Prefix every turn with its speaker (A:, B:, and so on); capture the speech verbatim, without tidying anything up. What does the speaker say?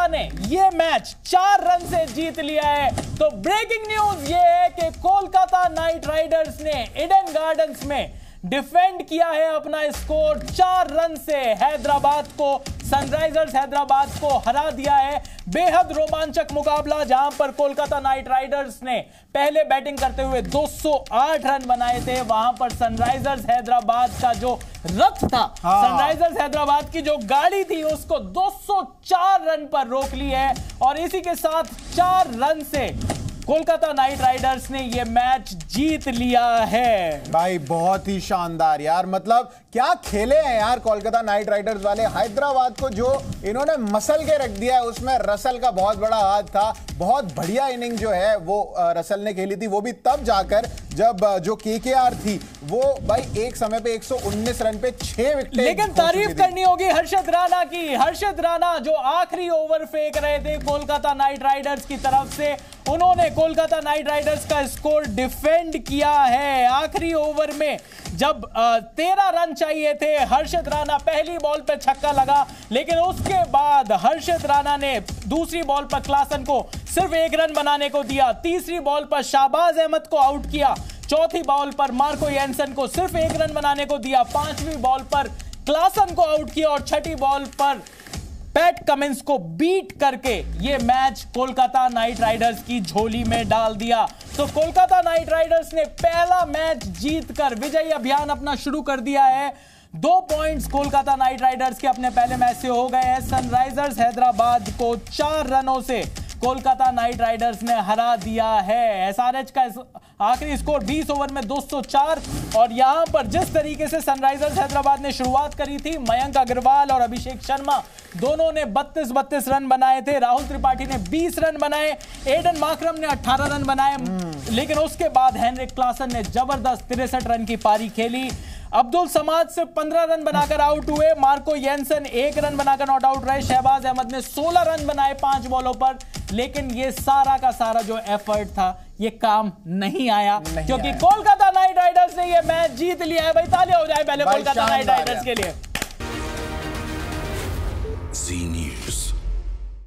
A: कोलकाता ने ये मैच चार रन से जीत लिया है। तो ब्रेकिंग न्यूज ये है कि कोलकाता नाइट राइडर्स ने ईडन गार्डन्स में डिफेंड किया है अपना स्कोर, चार रन से हैदराबाद को, सनराइजर्स हैदराबाद को हरा दिया है। बेहद रोमांचक मुकाबला जहां पर कोलकाता नाइट राइडर्स ने पहले बैटिंग करते हुए दो सौ आठ रन बनाए थे, वहां पर सनराइजर्स हैदराबाद का जो रथ था, हाँ। सनराइजर्स हैदराबाद की जो गाड़ी थी उसको दो सौ चार रन पर रोक ली है और इसी के साथ चार रन से कोलकाता नाइट राइडर्स ने यह मैच जीत लिया है।
B: भाई बहुत ही शानदार यार, मतलब क्या खेले हैं यार कोलकाता नाइट राइडर्स वाले। हैदराबाद को जो इन्होंने मसल के रख दिया है, उसमें रसल का बहुत बड़ा हाथ था। बहुत बढ़िया इनिंग जो है वो रसल ने खेली थी, वो भी तब जाकर जब जो केकेआर थी वो भाई एक समय पे एक सौ उन्नीस रन पे छह विकेट।
A: लेकिन तारीफ करनी होगी हर्षद राणा की। हर्षद राणा जो आखिरी ओवर फेंक रहे थे कोलकाता नाइट राइडर्स की तरफ से, उन्होंने कोलकाता नाइट राइडर्स का स्कोर डिफेंड किया है। आखिरी ओवर में जब तेरह रन चाहिए थे, हर्षद राणा पहली बॉल पे छक्का लगा, लेकिन उसके बाद हर्षद राणा ने दूसरी बॉल पर क्लासन को सिर्फ एक रन बनाने को दिया, तीसरी बॉल पर शाहबाज अहमद को आउट किया, चौथी बॉल पर मार्को येंसन को सिर्फ एक रन बनाने को दिया, पांचवी बॉल पर क्लासन को आउट किया और छठी बॉल पर पैट कमिंस को बीट करके ये मैच कोलकाता नाइट राइडर्स की झोली में डाल दिया। तो कोलकाता नाइट राइडर्स ने पहला मैच जीतकर विजयी अभियान अपना शुरू कर दिया है। दो पॉइंट्स कोलकाता नाइट राइडर्स के अपने पहले मैच से हो गए हैं। सनराइजर्स हैदराबाद को चार रनों से कोलकाता नाइट राइडर्स ने हरा दिया है। एसआरएच का आखिरी स्कोर बीस ओवर में दो सौ चार और यहां पर जिस तरीके से सनराइजर्स हैदराबाद ने शुरुआत करी थी, मयंक अग्रवाल और अभिषेक शर्मा दोनों ने बत्तीस बत्तीस रन बनाए थे, राहुल त्रिपाठी ने बीस रन बनाए, एडन मार्करम ने अठारह रन बनाए, लेकिन उसके बाद हेनरिक क्लासन ने जबरदस्त तिरसठ रन की पारी खेली। अब्दुल समाद से पंद्रह रन बनाकर आउट हुए, मार्को येंसन एक रन बनाकर नॉट आउट रहे, शहबाज अहमद ने सोलह रन बनाए पांच बॉलों पर, लेकिन ये सारा का सारा जो एफर्ट था ये काम नहीं आया नहीं क्योंकि आया। कोलकाता नाइट राइडर्स ने ये मैच जीत लिया है। भाई तालियां हो जाए पहले कोलकाता नाइट राइडर्स के लिए।